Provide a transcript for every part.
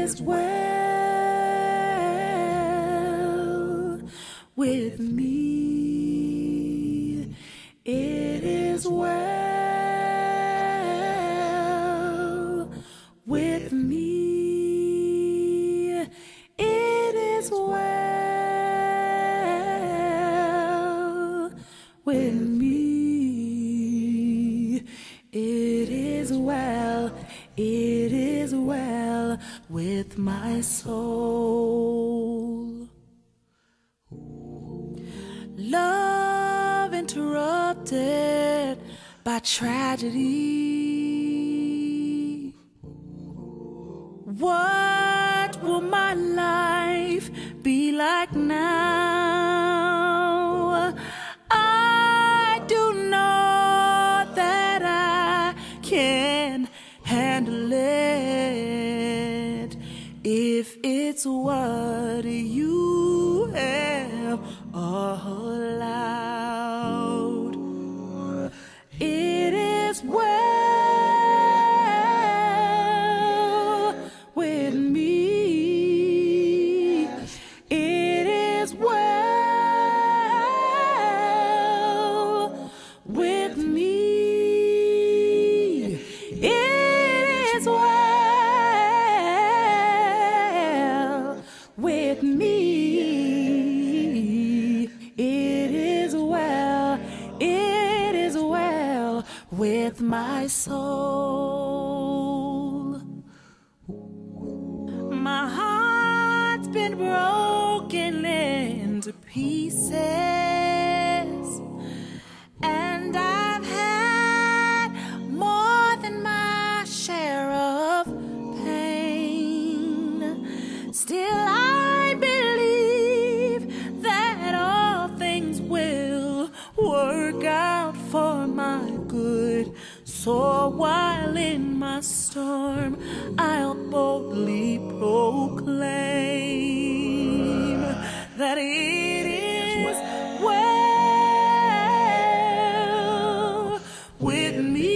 is well with me. It is well with me. It is well with me. It is well. It is well with my soul. Love interrupted by tragedy. What will my life be like now? I do know that I can handle it if it's what you have allowed. It is well with me. It is well with me. It is well with me. It is well. It is well with my soul. My heart's been broken into pieces, and I've had more than my share of pain. Still I believe that all things will work out for my good. So while in my storm, I'll boldly proclaim that it is well with me.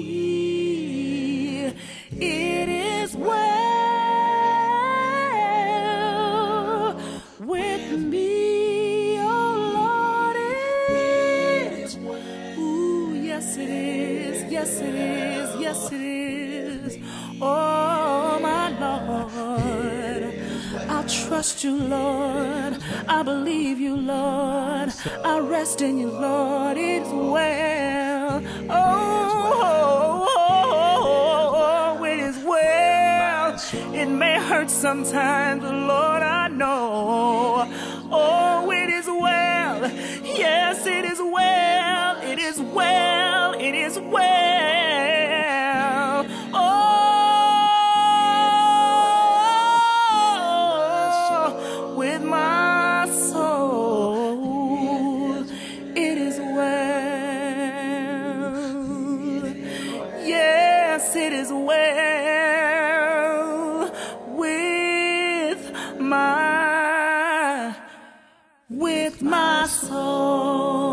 It is well with me. Oh Lord, it is. Ooh, yes it is. Yes it is. Yes it is. Oh my Lord, I'll trust you, Lord. I believe you, Lord. I rest in you, Lord. It's well. Oh, it is well. It may hurt sometimes, but Lord, I know. Oh, it is well. Yes, it is well. It is well. It is well. Oh, with my soul, it is well. Yes, it is well with my soul.